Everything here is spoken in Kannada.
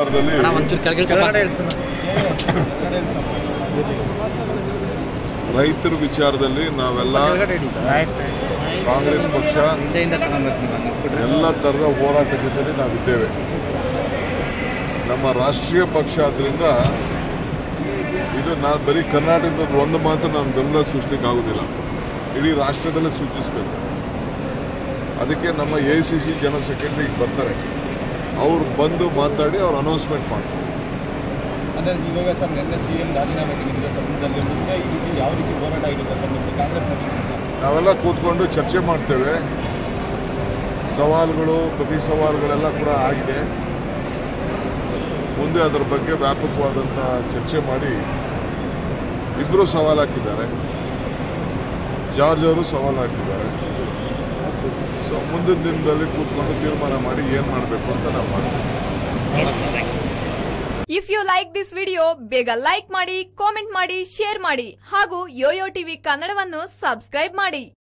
ವಿಚಾರದಲ್ಲಿ ರೈತರ ವಿಚಾರದಲ್ಲಿ ನಾವೆಲ್ಲ ಕಾಂಗ್ರೆಸ್ ಪಕ್ಷ ಎಲ್ಲ ಥರದ ಹೋರಾಟ ಜೊತೆಲಿ ನಾವಿದ್ದೇವೆ. ನಮ್ಮ ರಾಷ್ಟ್ರೀಯ ಪಕ್ಷ ಆದ್ದರಿಂದ ಇದು ನಾನು ಬರೀ ಕರ್ನಾಟಕದ ಒಂದು ಮಾತ್ರ ನಾನು ಬೆಂಬಲ ಸೂಚಿಸಲಿಕ್ಕೆ ಆಗೋದಿಲ್ಲ, ಇಡೀ ರಾಷ್ಟ್ರದಲ್ಲೇ ಸೂಚಿಸಬೇಕು. ಅದಕ್ಕೆ ನಮ್ಮ AICC ಜನರಲ್ ಸೆಕ್ರೆಟರಿ ಬರ್ತಾರೆ, ಅವರು ಬಂದು ಮಾತಾಡಿ ಅವ್ರು ಅನೌನ್ಸ್ಮೆಂಟ್ ಮಾಡ್ತಾರೆ. ಅಂದರೆ ಇವಾಗ ಸರ್ ನಿನ್ನೆ CM ರಾಜೀನಾಮೆ ನೀಡಿದ ಸಂದರ್ಭದಲ್ಲಿ ಈ ರೀತಿ ಯಾವ ರೀತಿ ಹೋರಾಟ ಆಗಿರುತ್ತೆ ಸರ್ ನಿಮ್ಮದು ಕಾಂಗ್ರೆಸ್ ಪಕ್ಷದಿಂದ? ನಾವೆಲ್ಲ ಕೂತ್ಕೊಂಡು ಚರ್ಚೆ ಮಾಡ್ತೇವೆ. ಸವಾಲುಗಳು ಪ್ರತಿ ಸವಾಲುಗಳೆಲ್ಲ ಕೂಡ ಆಗಿದೆ. ಮುಂದೆ ಅದರ ಬಗ್ಗೆ ವ್ಯಾಪಕವಾದಂಥ ಚರ್ಚೆ ಮಾಡಿ ಇಬ್ಬರು ಸವಾಲು ಹಾಕಿದ್ದಾರೆ. ಜಾರ್ಜ್ ಅವರು ಸವಾಲು ಹಾಕಿದ್ದಾರೆ. ಸೊ ಮುಂದಿನ ದಿನದಲ್ಲಿ ಕೂತ್ಕೊಂಡು ತೀರ್ಮಾನ ಮಾಡಿ ಏನು ಮಾಡಬೇಕು ಅಂತ ನಾವು ಮಾಡ್ತೀವಿ. If you like this video ಬೇಗ ಲೈಕ್ ಮಾಡಿ, ಕಾಮೆಂಟ್ ಮಾಡಿ, ಶೇರ್ ಮಾಡಿ ಹಾಗೂ ಯೋಯೋ ಟಿವಿ ಕನ್ನಡವನ್ನು ಸಬ್ಸ್ಕ್ರೈಬ್ ಮಾಡಿ.